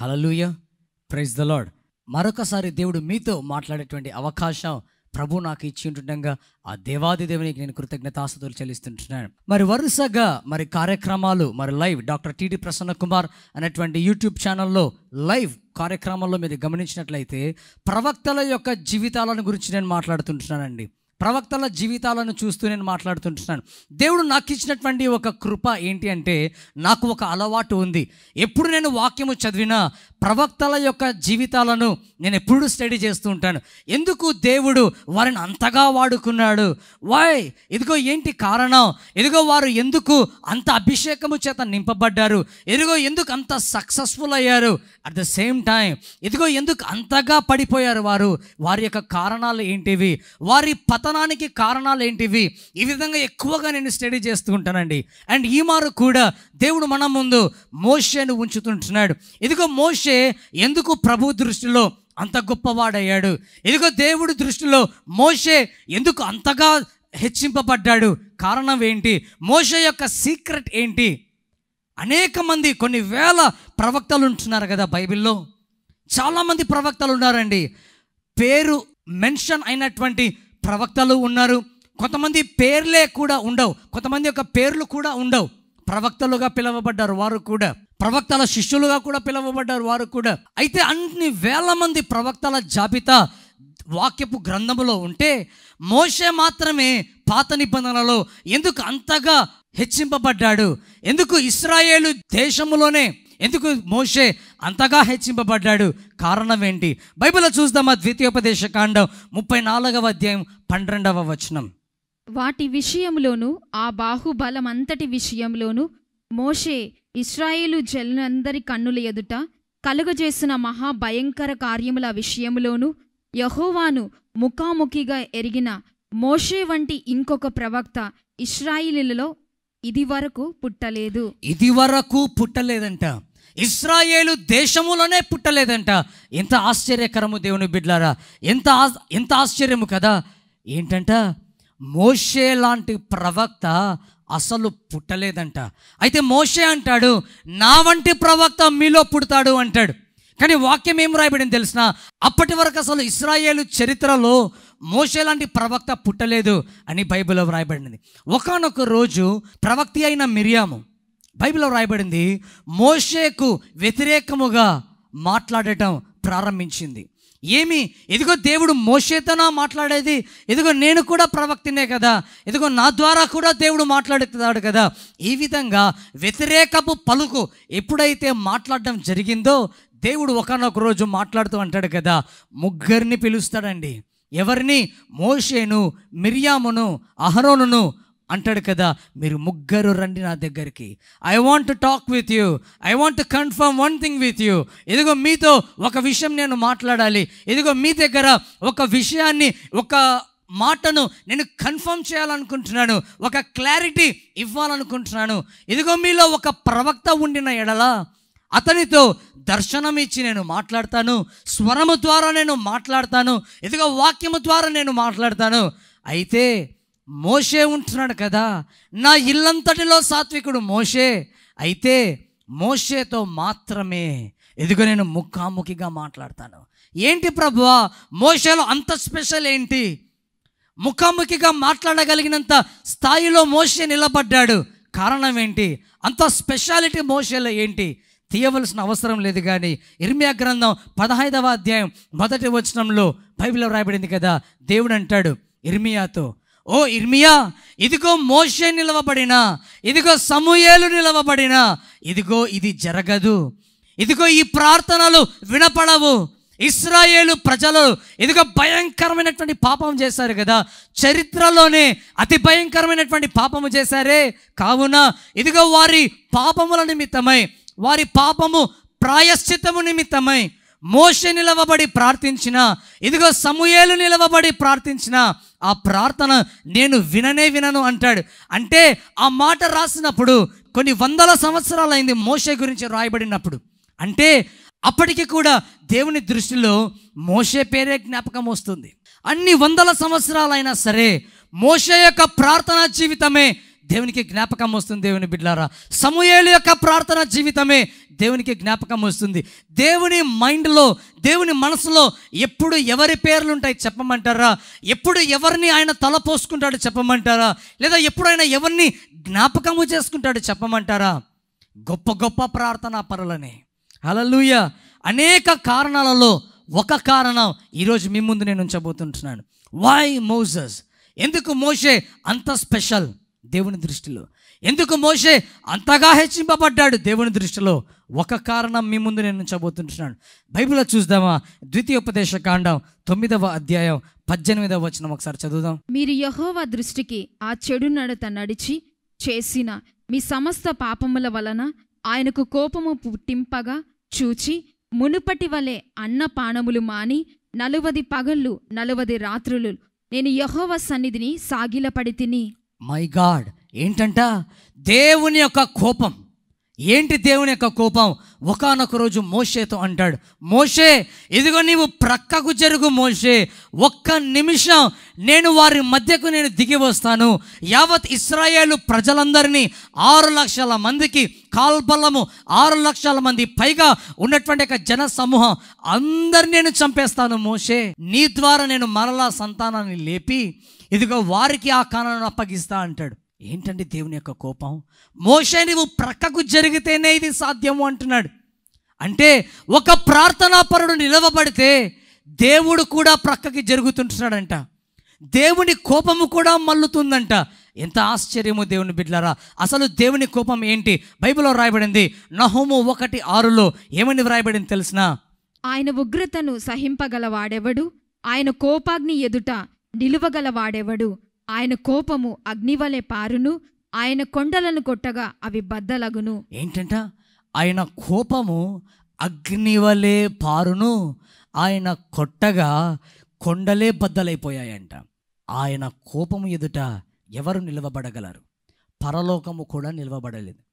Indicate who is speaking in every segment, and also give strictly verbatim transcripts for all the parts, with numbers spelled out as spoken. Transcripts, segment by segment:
Speaker 1: Hallelujah, praise the lord. మరొకసారి దేవుడు మీతో మాట్లాడేటువంటి అవకాశం ప్రభు నాకు ఇచ్చి ఉంటుండగా ఆ దేవాది దేవునికి నేను కృతజ్ఞతాస్తుతులు చెల్లిస్తుంటున్నాను. మరి వరుసగా మరి కార్యక్రమాలు మరి live doctor T D Prasanna Kumar అనేటువంటి యూట్యూబ్ ఛానల్లో లైవ్ కార్యక్రమాల్లో మీరు గమనించినట్లయితే ప్రవక్తల యొక్క జీవితాలను గురించి నేను మాట్లాడుతుంటున్నానండి. ప్రవక్తల జీవితాలను చూస్తూ నేను మాట్లాడుతుంటున్నాను. దేవుడు నాకు ఇచ్చినటువంటి ఒక కృప ఏంటి అంటే, నాకు ఒక అలవాటు ఉంది. ఎప్పుడు నేను వాక్యము చదివినా ప్రవక్తల యొక్క జీవితాలను నేను ఎప్పుడు స్టడీ చేస్తూ ఉంటాను. ఎందుకు దేవుడు వారిని అంతగా వాడుకున్నాడు, వై, ఇదిగో ఏంటి కారణం, ఇదిగో వారు ఎందుకు అంత అభిషేకము చేత నింపబడ్డారు, ఇదిగో ఎందుకు అంత సక్సెస్ఫుల్ అయ్యారు, అట్ ద సేమ్ టైం ఇదిగో ఎందుకు అంతగా పడిపోయారు వారు, వారి యొక్క కారణాలు ఏంటివి, వారి పతనానికి కారణాలు ఏంటివి, ఈ విధంగా ఎక్కువగా నేను స్టడీ చేస్తూ ఉంటానండి. అండ్ ఈ మారు కూడా దేవుడు మన ముందు మోషేను ఉంచుతుంటున్నాడు. ఇదిగో మోషే ఎందుకు ప్రభు దృష్టిలో అంత గొప్పవాడయ్యాడు, ఇదిగో దేవుడి దృష్టిలో మోషే ఎందుకు అంతగా హెచ్చింపబడ్డాడు, కారణం ఏంటి, మోషే యొక్క సీక్రెట్ ఏంటి. అనేక మంది కొన్ని వేల ప్రవక్తలు ఉంటున్నారు కదా బైబిల్లో, చాలామంది ప్రవక్తలు ఉన్నారండి. పేరు మెన్షన్ అయినటువంటి ప్రవక్తలు ఉన్నారు, కొంతమంది పేర్లే కూడా ఉండవు, కొంతమంది యొక్క పేర్లు కూడా ఉండవు. ప్రవక్తలుగా పిలువబడ్డారు వారు కూడా, ప్రవక్తల శిష్యులుగా కూడా పిలువబడ్డారు వారు కూడా. అయితే అన్ని వేల మంది ప్రవక్తల జాబితా వాక్యపు గ్రంథములో ఉంటే మోషే మాత్రమే పాత నిబంధనలో ఎందుకు అంతగా హెచ్చింపబడ్డాడు, ఎందుకు ఇశ్రాయేలు దేశములోనే ఎందుకు మోషే అంతగా హెచ్చింపబడ్డాడు, కారణం ఏంటి? బైబిల్లో చూద్దామా, ద్వితీయోపదేశ కాండం ముప్పై నాలుగవ అధ్యాయం పన్నెండవ వచనం.
Speaker 2: వాటి విషయంలోను ఆ బాహుబలమంతటి విషయంలోను మోషే ఇశ్రాయేలు జనులందరి కన్నుల ఎదుట కలుగజేసిన మహాభయంకర కార్యముల విషయంలోను యెహోవాను ముఖాముఖిగా ఎరిగిన మోషే వంటి ఇంకొక ప్రవక్త ఇశ్రాయేలులో ఇది వరకు పుట్టలేదు.
Speaker 1: ఇది వరకు పుట్టలేదంట, ఇశ్రాయేలు దేశములోనే పుట్టలేదంట. ఎంత ఆశ్చర్యకరము దేవుని బిడ్డలారా, ఎంత ఎంత ఆశ్చర్యము కదా. ఏంటంట, మోషే లాంటి ప్రవక్త అసలు పుట్టలేదంట. అయితే మోషే అంటాడు, నా వంటి ప్రవక్త మీలో పుడతాడు అంటాడు. కానీ వాక్యం ఏం రాయబడింది తెలిసిన, అప్పటి వరకు అసలు ఇశ్రాయేలు చరిత్రలో మోషే లాంటి ప్రవక్త పుట్టలేదు అని బైబిల్లో రాయబడింది. ఒకానొక రోజు ప్రవక్త అయిన మిరియాము, బైబిల్లో రాయబడింది, మోషేకు వ్యతిరేకముగా మాట్లాడటం ప్రారంభించింది. ఏమి, ఇదిగో దేవుడు మోషేతోనా మాట్లాడేది, ఇదిగో నేను కూడా ప్రవక్తనే కదా, ఇదిగో నా ద్వారా కూడా దేవుడు మాట్లాడుతున్నాడు కదా. ఈ విధంగా వ్యతిరేకపు పలుకు ఎప్పుడైతే మాట్లాడడం జరిగిందో, దేవుడు ఒకనొక రోజు మాట్లాడుతూ అంటాడు కదా, ముగ్గురిని పిలుస్తాడండి. ఎవరిని? మోషేను, మిరియామును, అహరోనును అంటాడు కదా, మీరు ముగ్గురు రండి నా దగ్గరికి. I want to talk with you, I want to confirm one thing with you. ఇదిగో మీతో ఒక విషయం నేను మాట్లాడాలి, ఇదిగో మీ దగ్గర ఒక విషయాన్ని, ఒక మాటను నేను కన్ఫర్మ్ చేయాలనుకుంటున్నాను, ఒక క్లారిటీ ఇవ్వాలనుకుంటున్నాను. ఇదిగో మీలో ఒక ప్రవక్త ఉండిన ఎడల అతనితో దర్శనం ఇచ్చి నేను మాట్లాడతాను, స్వరము ద్వారా నేను మాట్లాడతాను, ఇదిగో వాక్యము ద్వారా నేను మాట్లాడతాను. అయితే మోషే ఉంటున్నాడు కదా, నా ఇల్లంతటిలో సాత్వికుడు మోషే, అయితే మోషేతో మాత్రమే ఇదిగో నేను ముఖాముఖిగా మాట్లాడతాను. ఏంటి ప్రభువా, మోషేలో అంత స్పెషల్ ఏంటి? ముఖాముఖిగా మాట్లాడగలిగినంత స్థాయిలో మోషే నిలబడ్డాడు, కారణం ఏంటి? అంత స్పెషాలిటీ మోషేలో ఏంటి? తీయవలసిన అవసరం లేదు. కానీ ఇర్మియా గ్రంథం పదహైదవ అధ్యాయం మొదటి వచనంలో బైబిల్లో రాయబడింది కదా, దేవుడు అంటాడు ఇర్మియాతో, ఓ ఇర్మియా, ఇదిగో మోషే నిలవబడినా, ఇదిగో సమూయేలు నిలవబడినా, ఇదిగో ఇది జరగదు, ఇదిగో ఈ ప్రార్థనలు వినపడవు. ఇశ్రాయేలు ప్రజలు ఇదిగో భయంకరమైనటువంటి పాపం చేశారు కదా, చరిత్రలోనే అతి భయంకరమైనటువంటి పాపము చేశారే, కావున ఇదిగో వారి పాపముల నిమిత్తమై, వారి పాపము ప్రాయశ్చిత్తము నిమిత్తమై మోషే నిలవబడి ప్రార్థించిన, ఇదిగో సమూయేలు నిలవబడి ప్రార్థించిన ఆ ప్రార్థన నేను విననే వినను అంటాడు. అంటే ఆ మాట రాసినప్పుడు కొన్ని వందల సంవత్సరాలైంది మోషే గురించి రాయబడినప్పుడు. అంటే అప్పటికి కూడా దేవుని దృష్టిలో మోషే పేరే జ్ఞాపకం వస్తుంది. అన్ని వందల సంవత్సరాలైనా సరే మోషే యొక్క ప్రార్థనా జీవితమే దేవునికి జ్ఞాపకం వస్తుంది. దేవుని బిడ్డలారా, సమూయేలు యొక్క ప్రార్థన జీవితమే దేవునికి జ్ఞాపకం వస్తుంది. దేవుని మైండ్లో, దేవుని మనసులో ఎప్పుడు ఎవరి పేర్లు ఉంటాయి చెప్పమంటారా? ఎప్పుడు ఎవరిని ఆయన తలపోసుకుంటాడు చెప్పమంటారా? లేదా ఎప్పుడు ఆయన ఎవరిని జ్ఞాపకము చేసుకుంటాడు చెప్పమంటారా? గొప్ప గొప్ప ప్రార్థనా పరులనే. హల్లెలూయా. అనేక కారణాలలో ఒక కారణం ఈరోజు మీ ముందు నేను ఉంచబోతుంటున్నాను. Why Moses? ఎందుకు మోషే అంత స్పెషల్ దేవుని దృష్టిలో? ఎందుకు మోషే అంతగా హెచ్చింపబడ్డాడు దేవుని దృష్టిలో? ఒక కారణం మీ ముందు నేను ఉంచబోతుంటున్నాను. బైబిల్లో చూద్దామా? ద్వితీయోపదేశ కాండం తొమ్మిదవ అధ్యాయం పద్దెనిమిదవ వచనం ఒకసారి చదువుదాం.
Speaker 2: మీరు యెహోవా దృష్టికి ఆ చెడు నడత నడిచి చేసిన మీ సమస్త పాపముల వలన ఆయనకు కోపము పుట్టింపగా చూచి మునుపటి వలె అన్నపానములు మాని నలువది పగళ్ళు నలువది రాత్రులు నేను యెహోవా సన్నిధిని సాగిలపడి తిని.
Speaker 1: మై గాడ్, ఏంటంట? దేవుని యొక్క కోపం. ఏంటి దేవుని యొక్క కోపం? ఒకానొక రోజు మోషేతో అంటాడు, మోషే ఇదిగో నీవు ప్రక్కకు జరుగు మోషే, ఒక్క నిమిషం నేను వారి మధ్యకు నేను దిగి వస్తాను. యావత్ ఇశ్రాయేలు ప్రజలందరినీ, ఆరు లక్షల మందికి కాల్బలము, ఆరు లక్షల మంది పైగా ఉన్నటువంటి ఒక జన సమూహం అందరినీ నేను చంపేస్తాను మోషే. నీ ద్వారా నేను మరలా సంతానాన్ని లేపి ఇదిగో వారికి ఆ కానాను అప్పగిస్తా అంటాడు. ఏంటండి దేవుని యొక్క కోపం? మోషే నువ్వు ప్రక్కకు జరిగితేనే ఇది సాధ్యము అంటున్నాడు. అంటే ఒక ప్రార్థనా పరుడు నిలవబడితే దేవుడు కూడా ప్రక్కకి జరుగుతుంటున్నాడంట. దేవుని కోపము కూడా మల్లుతుందంట. ఎంత ఆశ్చర్యము దేవుని బిడ్డలారా. అసలు దేవుని కోపం ఏంటి? బైబిల్లో రాయబడింది నహూము ఒకటి ఆరులో ఏమని వ్రాయబడింది తెలిసినా?
Speaker 2: ఆయన ఉగ్రతను సహింపగలవాడెవడు? ఆయన కోపాగ్ని ఎదుట నిలువగలవాడెవడు? ఆయన కోపము అగ్నివలె పారును, ఆయన కొండలను కొట్టగా అవి బద్దలగును.
Speaker 1: ఏంటంట? ఆయన కోపము అగ్నివలే పారును, ఆయన కొట్టగా కొండలే బద్దలైపోయాయంట. ఆయన కోపము ఎదుట ఎవరు నిలవబడగలరు? పరలోకము కూడా నిలవబడలేదు.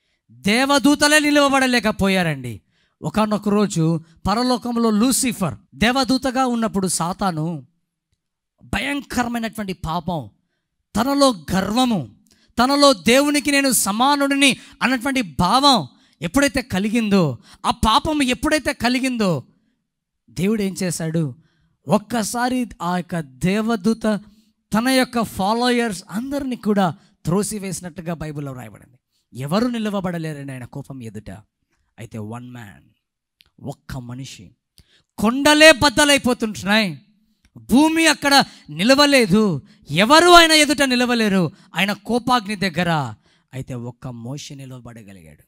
Speaker 1: దేవదూతలే నిలవబడలేకపోయారండి. ఒకానొక రోజు పరలోకంలో లూసిఫర్ దేవదూతగా ఉన్నప్పుడు సాతాను భయంకరమైనటువంటి పాపం, తనలో గర్వము, తనలో దేవునికి నేను సమానుడిని అన్నటువంటి భావం ఎప్పుడైతే కలిగిందో, ఆ పాపం ఎప్పుడైతే కలిగిందో దేవుడు ఏం చేశాడు? ఒక్కసారి ఆ యొక్క దేవదూత తన యొక్క ఫాలోయర్స్ అందరినీ కూడా త్రోసివేసినట్టుగా బైబిల్లో రాయబడింది. ఎవరు నిలవబడలేరని ఆయన కోపం ఎదుట. అయితే వన్ మ్యాన్, ఒక్క మనిషి, కొండలే బద్దలైపోతుంటున్నాయి, భూమి అక్కడ నిలవలేదు, ఎవరు ఆయన ఎదుట నిలవలేరు ఆయన కోపాగ్ని దగ్గర. అయితే ఒక్క మోషే నిలవబడగలిగాడు.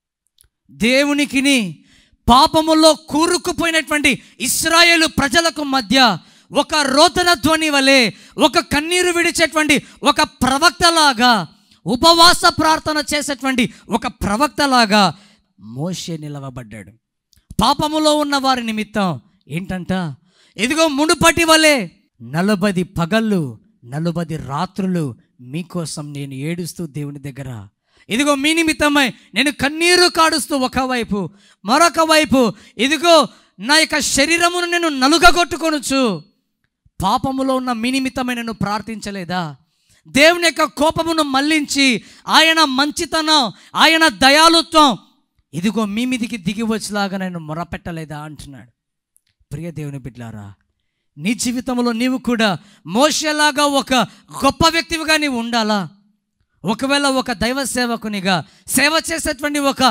Speaker 1: దేవునికిని పాపములో కూరుకుపోయినటువంటి ఇశ్రాయేలు ప్రజలకు మధ్య ఒక రోదన ధ్వని వలె, ఒక కన్నీరు విడిచేటువంటి ఒక ప్రవక్తలాగా, ఉపవాస ప్రార్థన చేసేటువంటి ఒక ప్రవక్తలాగా మోషే నిలవబడ్డాడు. పాపములో ఉన్న వారి నిమిత్తం ఏంటంట? ఇదిగో మునుపటి వలె నలభై పగళ్ళు నలభై రాత్రులు మీకోసం నేను ఏడుస్తూ దేవుని దగ్గర, ఇదిగో మీ నిమిత్తమై నేను కన్నీరు కాడుస్తూ ఒకవైపు, మరొక వైపు ఇదిగో నా యొక్క శరీరమును నేను నలుగగొట్టుకొనుచు పాపములో ఉన్న మీ నిమిత్తమై నేను ప్రార్థించలేదా? దేవుని యొక్క కోపమును మళ్లించి ఆయన మంచితనం, ఆయన దయాలుత్వం ఇదిగో మీ మీదికి దిగి వచ్చేలాగా నేను మొరపెట్టలేదా అంటున్నాడు. ప్రియ దేవుని బిడ్డలారా, నీ జీవితంలో నీవు కూడా మోషేలాగా ఒక గొప్ప వ్యక్తివిగా నీవు ఉండాలా? ఒకవేళ ఒక దైవ సేవకునిగా, సేవ చేసేటువంటి ఒక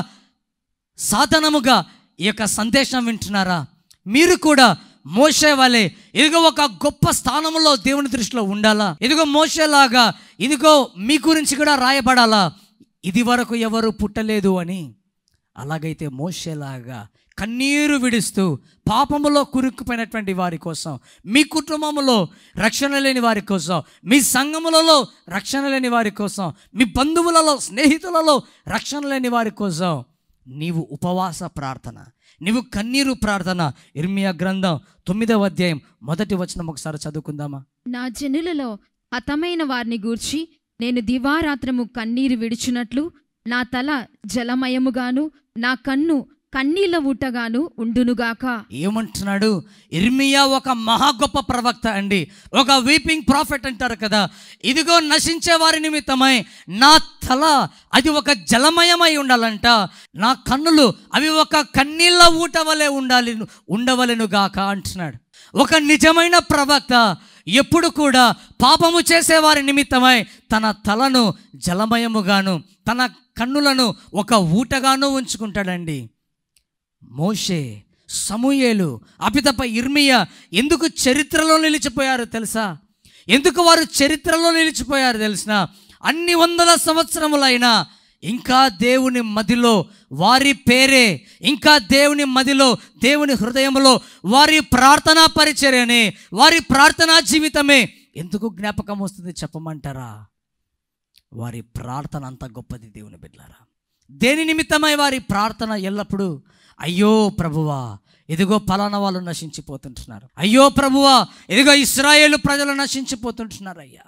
Speaker 1: సాధనముగా ఈ యొక్క సందేశం వింటున్నారా? మీరు కూడా మోషే వలె ఇదిగో ఒక గొప్ప స్థానంలో దేవుని దృష్టిలో ఉండాలా? ఇదిగో మోషేలాగా ఇదిగో మీ గురించి కూడా రాయబడాలా, ఇది వరకు ఎవరు పుట్టలేదు అని. అలాగైతే మోషేలాగా కన్నీరు విడుస్తూ పాపములో కురుక్కుపోయినటువంటి వారి కోసం, మీ కుటుంబంలో రక్షణ లేని వారి కోసం, మీ సంఘములలో రక్షణ లేని వారి కోసం, మీ బంధువులలో స్నేహితులలో రక్షణ లేని వారి కోసం నీవు ఉపవాస ప్రార్థన, నీవు కన్నీరు ప్రార్థన. ఇర్మియా గ్రంథం తొమ్మిదవ అధ్యాయం మొదటి వచనం ఒకసారి చదువుకుందామా?
Speaker 2: నా జనులలో హతమైన వారిని గూర్చి నేను దివారాత్రము కన్నీరు విడిచినట్లు నా తల జలమయముగాను నా కన్ను కన్నీళ్ల ఊటగాను ఉండునుగాక.
Speaker 1: ఏమంటున్నాడు? ఇర్మియా ఒక మహా గొప్ప ప్రవక్త అండి, ఒక వీపింగ్ ప్రాఫెట్ అంటారు కదా. ఇదిగో నశించే వారి నిమిత్తమై నా తల అది ఒక జలమయమై ఉండాలంట, నా కన్నులు అవి ఒక కన్నీళ్ళ ఊట వలె ఉండాలి ఉండవలెనుగాక అంటున్నాడు. ఒక నిజమైన ప్రవక్త ఎప్పుడు కూడా పాపము చేసేవారి నిమిత్తమై తన తలను జలమయముగాను తన కన్నులను ఒక ఊటగాను ఉంచుకుంటాడండి. మోషే, సమూయేలు, అపితపై ఇర్మియా ఎందుకు చరిత్రలో నిలిచిపోయారు తెలుసా? ఎందుకు వారు చరిత్రలో నిలిచిపోయారు తెలిసిన? అన్ని వందల సంవత్సరములైనా ఇంకా దేవుని మదిలో వారి పేరే, ఇంకా దేవుని మదిలో దేవుని హృదయంలో వారి ప్రార్థనా పరిచర్యనే, వారి ప్రార్థనా జీవితమే ఎందుకు జ్ఞాపకం వస్తుంది చెప్పమంటారా? వారి ప్రార్థన అంత గొప్పది దేవుని బిడ్డలారా. దేని నిమిత్తమై వారి ప్రార్థన ఎల్లప్పుడూ, అయ్యో ప్రభువా ఇదిగో పలానా వాళ్ళు నశించిపోతుంటున్నారు, అయ్యో ప్రభువా ఇదిగో ఇశ్రాయేలు ప్రజలు నశించిపోతుంటున్నారు. అయ్యా,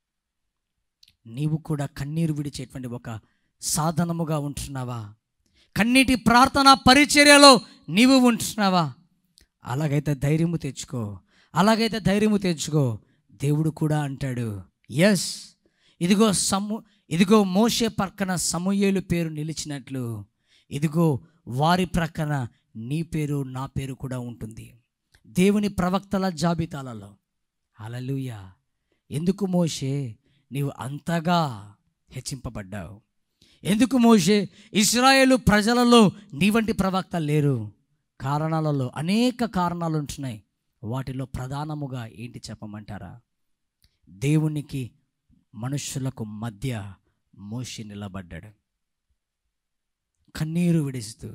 Speaker 1: నీవు కూడా కన్నీరు విడిచేటువంటి ఒక సాధనముగా ఉంటున్నావా? కన్నీటి ప్రార్థన పరిచర్యలో నీవు ఉంటున్నావా? అలాగైతే ధైర్యము తెచ్చుకో, అలాగైతే ధైర్యము తెచ్చుకో. దేవుడు కూడా అంటాడు, ఎస్ ఇదిగో సమూ ఇదిగో మోషే పక్కన సమూయేలు పేరు నిలిచినట్లు ఇదిగో వారి ప్రక్కన నీ పేరు నా పేరు కూడా ఉంటుంది దేవుని ప్రవక్తల జాబితాలలో. హల్లెలూయా. ఎందుకు మోషే నీవు అంతగా హెచ్చింపబడ్డావు? ఎందుకు మోషే ఇశ్రాయేలు ప్రజలలో నీ వంటి ప్రవక్త లేరు? కారణాలలో అనేక కారణాలు ఉంటున్నాయి. వాటిలో ప్రధానముగా ఏంటి చెప్పమంటారా? దేవునికి మనుషులకు మధ్య మోషే నిలబడ్డాడు, కన్నీరు విడుస్తూ.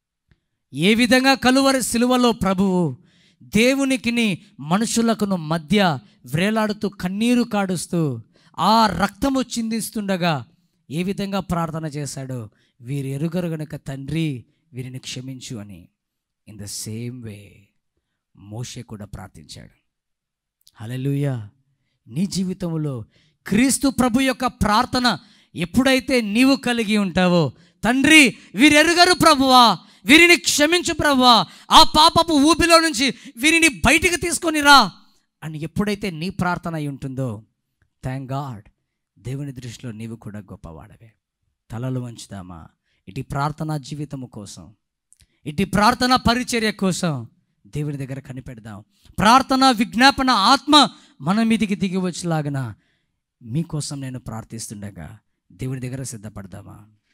Speaker 1: ఏ విధంగా కలువరి సిలువలో ప్రభువు దేవునికిని మనుషులకును మధ్య వ్రేలాడుతూ కన్నీరు కాడుస్తూ ఆ రక్తము చిందిస్తుండగా ఏ విధంగా ప్రార్థన చేశాడో, వీరు ఎరుగరు గనుక తండ్రి వీరిని క్షమించు అని. ఇన్ ద సేమ్ వే మోషే కూడా ప్రార్థించాడు. హల్లెలూయా. నీ జీవితంలో క్రీస్తు ప్రభు యొక్క ప్రార్థన ఎప్పుడైతే నీవు కలిగి ఉంటావో, తండ్రి వీరెరుగరు ప్రభువా, వీరిని క్షమించు ప్రభువా, ఆ పాపపు ఊపిలో నుంచి వీరిని బయటికి తీసుకొని రా అని ఎప్పుడైతే నీ ప్రార్థన అయి ఉంటుందో, థ్యాంక్ గాడ్, దేవుని దృష్టిలో నీవు కూడా గొప్పవాడవే. తలలు వంచుదామా ఇటు ప్రార్థనా జీవితము కోసం, ఇటు ప్రార్థన పరిచర్య కోసం దేవుని దగ్గర కనిపెడదాం. ప్రార్థన విజ్ఞాపన ఆత్మ మన మీదికి దిగి వచ్చేలాగన మీకోసం నేను ప్రార్థిస్తుండగా దేవుని దగ్గర సిద్ధపడదామా?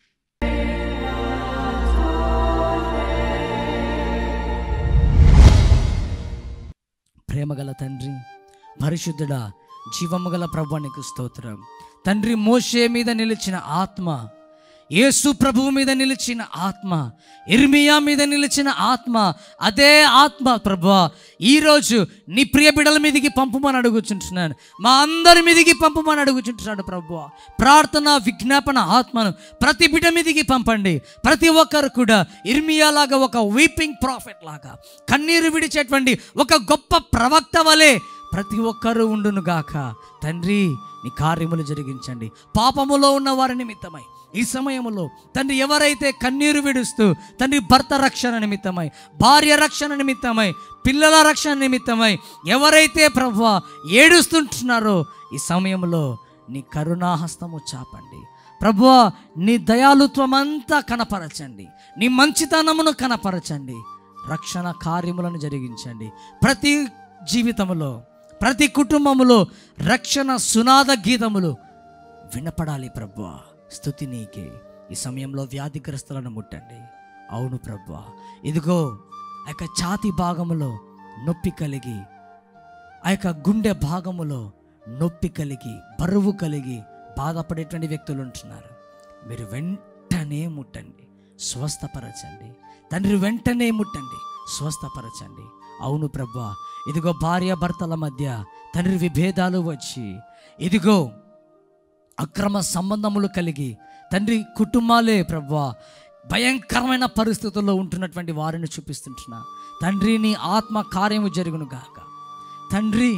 Speaker 1: ప్రేమగల తండ్రి, పరిశుద్ధుడా, జీవము గల ప్రభువా నీకు స్తోత్రం. తండ్రి, మోషే మీద నిలిచిన ఆత్మ, యేసు ప్రభువు మీద నిలిచిన ఆత్మ, ఇర్మియా మీద నిలిచిన ఆత్మ, అదే ఆత్మ ప్రభువా ఈరోజు నీ ప్రియ బిడ్డల మీదికి పంపమని అడుగుచుంటున్నాను. మా అందరి మీదికి పంపమని అడుగుచుంటున్నాడు ప్రభువా. ప్రార్థన విజ్ఞాపన ఆత్మను ప్రతి బిడ్డ మీదికి పంపండి. ప్రతి ఒక్కరు కూడా ఇర్మియా లాగా ఒక వీపింగ్ ప్రాఫెట్ లాగా, కన్నీరు విడిచేటువంటి ఒక గొప్ప ప్రవక్త వలె ప్రతి ఒక్కరూ ఉండును గాక. తండ్రి, నీ కార్యములు జరిగించండి. పాపములో ఉన్న వారి నిమిత్తమై ఈ సమయంలో తండ్రి, ఎవరైతే కన్నీరు విడుస్తూ తండ్రి భర్త రక్షణ నిమిత్తమై, భార్య రక్షణ నిమిత్తమై, పిల్లల రక్షణ నిమిత్తమై ఎవరైతే ప్రభువా ఏడుస్తుంటున్నారో, ఈ సమయంలో నీ కరుణాహస్తము చాపండి ప్రభువా. నీ దయాలుత్వం అంతా కనపరచండి, నీ మంచితనమును కనపరచండి, రక్షణ కార్యములను జరిగించండి. ప్రతి జీవితములో, ప్రతి కుటుంబములో రక్షణ సునాద గీతములు వినపడాలి ప్రభువా. స్తుతి నీకే. ఈ సమయంలో వ్యాధిగ్రస్తులను ముట్టండి. అవును ప్రభువా, ఇదిగో ఆ యొక్క ఛాతి భాగములో నొప్పి కలిగి, ఆ యొక్క గుండె భాగములో నొప్పి కలిగి, బరువు కలిగి బాధపడేటువంటి వ్యక్తులు ఉంటున్నారు. మీరు వెంటనే ముట్టండి, స్వస్థపరచండి తండ్రి, వెంటనే ముట్టండి, స్వస్థపరచండి. అవును ప్రభువా, ఇదిగో భార్య భర్తల మధ్య తండ్రి విభేదాలు వచ్చి, ఇదిగో అక్రమ సంబంధములు కలిగి తండ్రి కుటుంబాలే ప్రభువా భయంకరమైన పరిస్థితుల్లో ఉంటున్నటువంటి వారిని చూపిస్తుంటున్నా తండ్రి. నీ ఆత్మ కార్యము జరుగును గాక తండ్రి.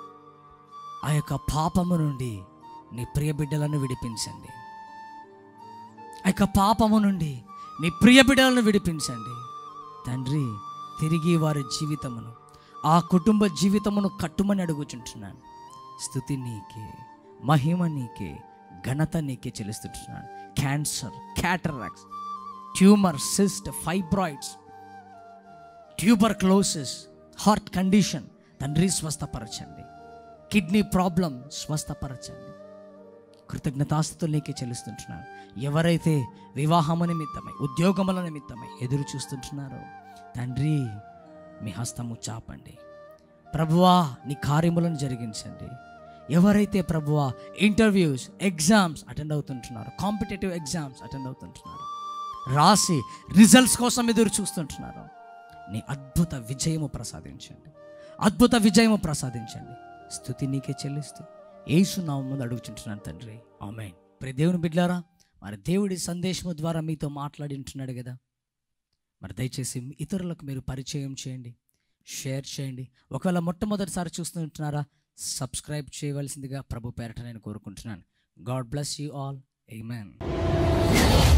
Speaker 1: ఆ యొక్క పాపము నుండి నీ ప్రియ బిడ్డలను విడిపించండి. ఆ యొక్క పాపము నుండి నీ ప్రియ బిడ్డలను విడిపించండి. తండ్రి తిరిగి వారి జీవితమును, ఆ కుటుంబ జీవితమును కట్టుమని అడుగుచుంటున్నాను. స్తుతి నీకే, మహిమ నీకే, ఘనత నీకే చెల్లిస్తుంటున్నాను. Cancer, cataracts, tumour, cyst, fibroids, tuberculosis, heart condition తండ్రి స్వస్థపరచండి. కిడ్నీ ప్రాబ్లం స్వస్థపరచండి. కృతజ్ఞతాస్తుతులు నీకే చెల్లిస్తుంటున్నాను. ఎవరైతే వివాహము నిమిత్తమై, ఉద్యోగముల నిమిత్తమై ఎదురు చూస్తుంటున్నారో తండ్రి మీ హస్తము చాపండి. ప్రభువా నీ కార్యములను జరిగించండి. ఎవరైతే ప్రభువా ఇంటర్వ్యూస్, ఎగ్జామ్స్ అటెండ్ అవుతుంటున్నారో, కాంపిటేటివ్ ఎగ్జామ్స్ అటెండ్ అవుతుంటున్నారో, రాసి రిజల్ట్స్ కోసం ఎదురు చూస్తుంటున్నారో నీ అద్భుత విజయము ప్రసాదించండి. అద్భుత విజయము ప్రసాదించండి. స్తుతి నీకే చెల్లిస్తూ యేసు నామములో అడుగుచుంటున్నాను తండ్రి, ఆమేన్. ప్రియ దేవుని బిడ్డలారా, మరి దేవుడి సందేశము ద్వారా మీతో మాట్లాడి ఉంటున్నాడు కదా, మరి దయచేసి ఇతరులకు మీరు పరిచయం చేయండి, షేర్ చేయండి. ఒకవేళ మొట్టమొదటిసారి చూస్తుంటున్నారా, సబ్స్క్రైబ్ చేయవలసిందిగా ప్రభు పేరట నేను కోరుకుంటున్నాను. God bless you all. Amen.